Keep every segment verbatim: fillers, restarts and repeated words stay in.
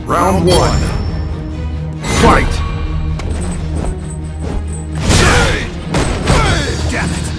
Round one. Fight! Damn it!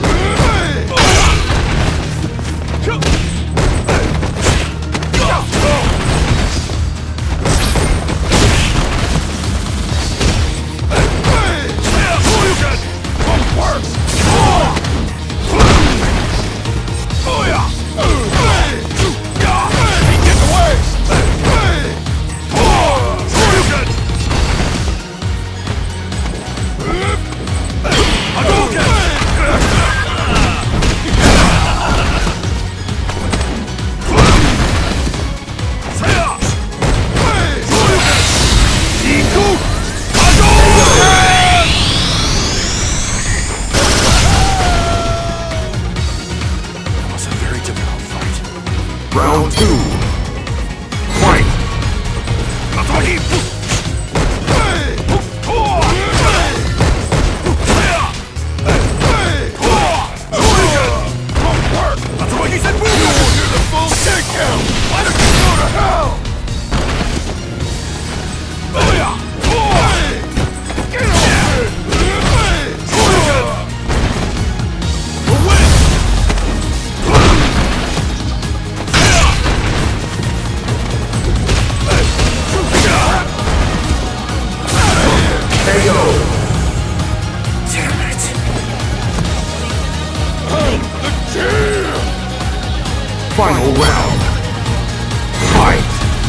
Round two. Fight! Final round. Fight!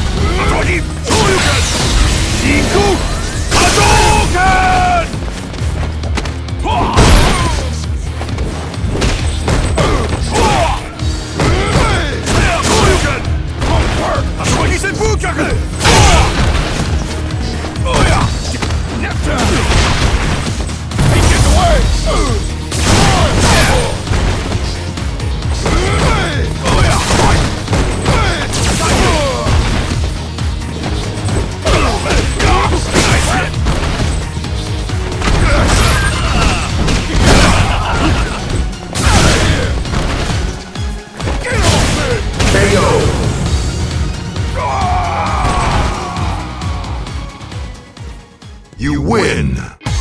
You win!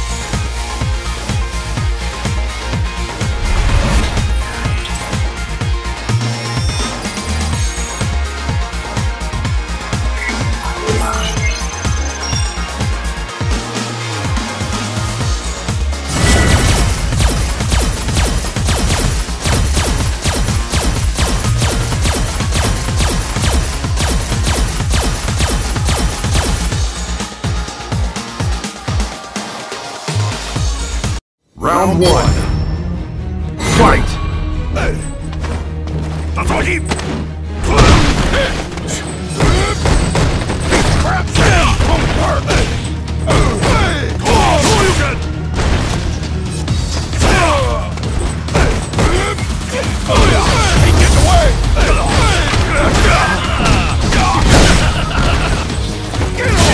Round one. Fight!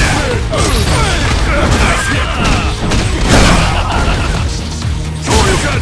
Shoryuken!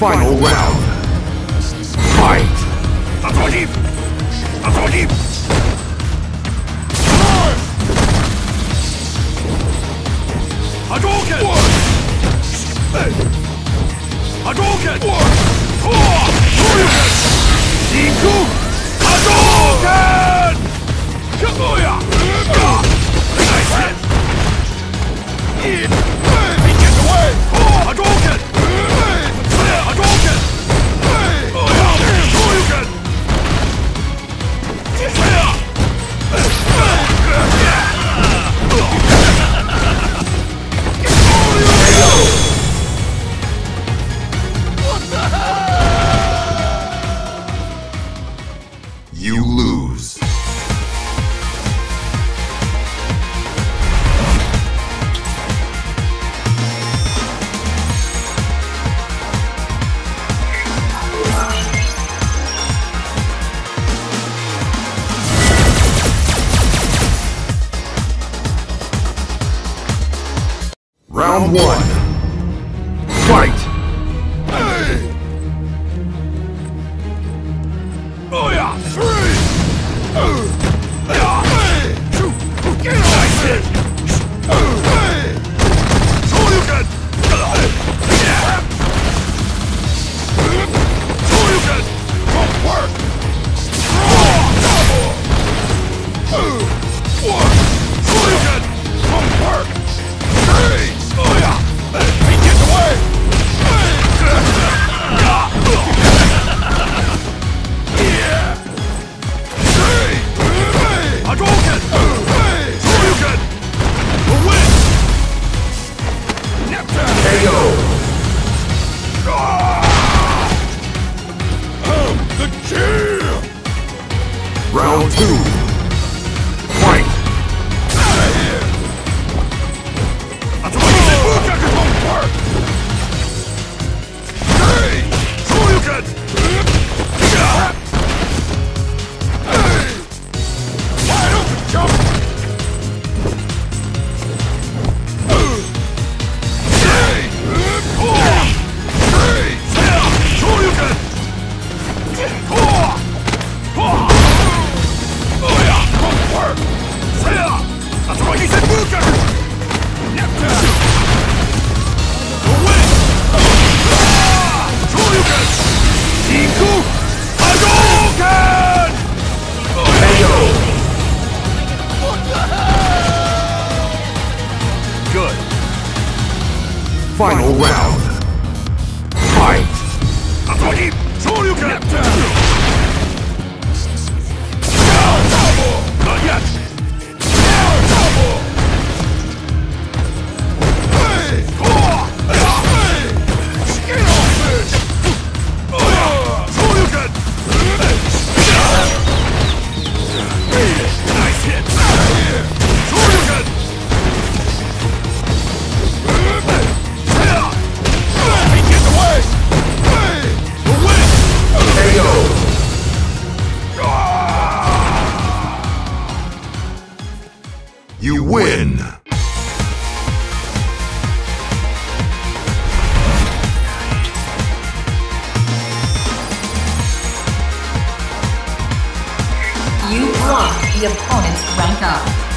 Final round. Fight! Hadouken! Hadouken! Hadouken! Hadouken! Shoryuken! Iku! Hadouken! Kabuya! Nice hit! He gets away! Hadouken! Hadouken! Shoryuken! You lose. Round one. Fight! Oh yeah! Three! Two! Nice hit! Shoryuken! Shoryuken! Don't work! Shoryuken! Don't work! Three! Oh yeah! He gets away! Hadouken! Shoryuken! The win! K O! I'm the champ! Round two. Fight! Hadouken! Bukake won't work! Hey! Shoryuken! Wide open jump! Hey! Hey! Shoryuken! Oh yeah! Won't work! That's why he said Bukake! Neptune! The win! Shoryuken! Iku! Hadouken! K O! Good. Final round. Fight! Hadouken! Shoryuken! Not yet! Hey! Skin off fish! Shoryuken! Nice hit! Shoryuken! He gets away! The win! K O! You win! You blocked the opponent's rank up.